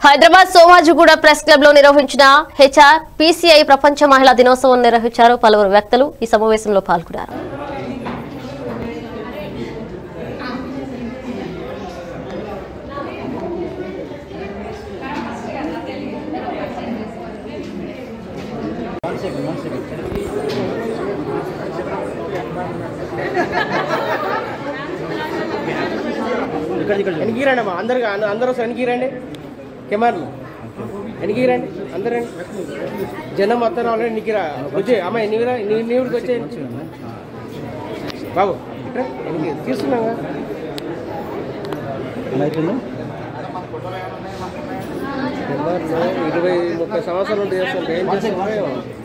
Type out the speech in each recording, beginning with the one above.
Hyderabad Somajiguda press club లో నిర్వహించిన HRPCI ప్రపంచ మహిళా దినోత్సవం నిర్వహించారు. పలువురు వ్యక్తులు ఈ సమావేశంలో పాల్గొన్నారు. వెనకీరండి అమ్మా, అందరూ వెనకీరండి, కెమెరాలు వెనకీరండి, అందరూ జనం మొత్తం రావాలి. ఎన్నికిరా వచ్చే అమ్మాయి నీవుడికి వచ్చే బాబు ఇట్రా తీసుకున్నాగా 20-30 సంవత్సరాలు చేస్తుంటే ఏం చేస్తున్నాయో.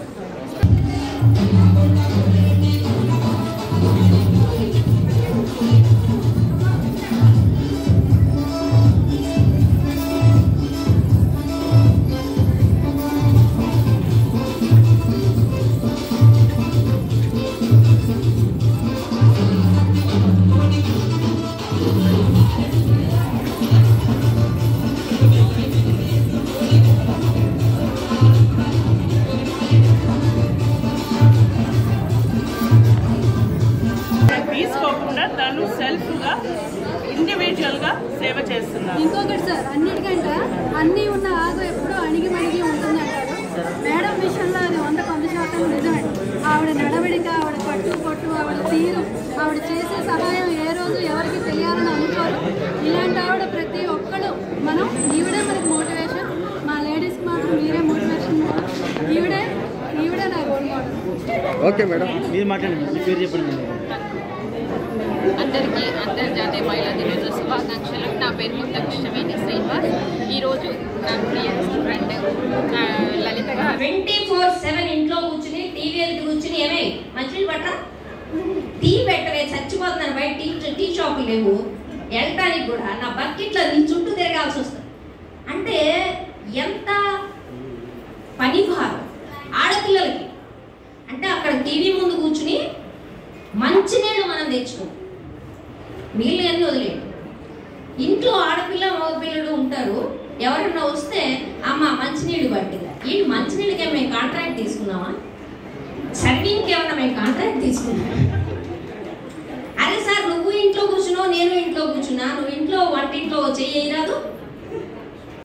తీసుకోకుండా తను సెల్ఫ్గా ఇండివిజువల్గా సేవ చేస్తున్నారు. ఇంకొకటి సార్, అన్నిటికంటే అన్నీ ఉన్న ఆగో ఎప్పుడూ అణిగి మణిగి ఉంటుంది అంటారు. మేడం విషయంలో అది 100% నిజమే. ఆవిడ నడవడిక, ఆవిడ పట్టు, ఆవిడ తీరు, ఆవిడ చేసే సహాయం ఏ రోజు ఎవరికి తెలియాలని అనుకోరు. ఇలాంటి ఆవిడ ప్రతి ఒక్కరు మనం ఈవిడే మనకి మోటివేషన్. మా లేడీస్కి మాత్రం మీరే మోటివేషన్. ఈవిడే నా రోల్ మోడల్. ఓకే మేడం, మీరు మాట్లాడండి, మీ పేరు చెప్పండి. అందరికీ అంతర్జాతీయ మహిళా దినోత్సవ శుభాకాంక్షలు. నా పేరు ముత్తకృష్ణవేణి శ్రీనివాస్. ఈరోజు నా ప్రియ ఫ్రెండ్ లలిత గారు 24/7 ఇంట్లో కూర్చుని టీవీ ఎదురు కూర్చుని ఏమే మంచినీళ్ళు పట్టరా, టీ పెట్టవే, చచ్చిపోతున్నాను, బయట టీ షాపులు లేవు, వెళ్ళటానికి కూడా నా బకెట్లో నీ చుట్టూ తిరగాల్సి వస్తుంది. అంటే ఎంత పని భారం ఆడపిల్లలకి. అంటే అక్కడ టీవీ ముందు కూర్చుని మంచినీళ్ళు మనం తెచ్చుకుంటాం, నీళ్ళు అన్నీ వదిలేదు. ఇంట్లో ఆడపిల్ల మగపిల్లడు ఉంటారు. ఎవరన్నా వస్తే అమ్మ మంచినీళ్ళు పట్టిందా, ఏంటి మంచినీళ్ళకి మేము కాంట్రాక్ట్ తీసుకున్నామా, సర్వింగ్కి ఏమన్నా మేము కాంట్రాక్ట్ తీసుకున్నామా? అరే సార్, నువ్వు ఇంట్లో కూర్చున్నావు, నేను ఇంట్లో కూర్చున్నా, నువ్వు ఇంట్లో వంటింట్లో చెయ్యరాదు,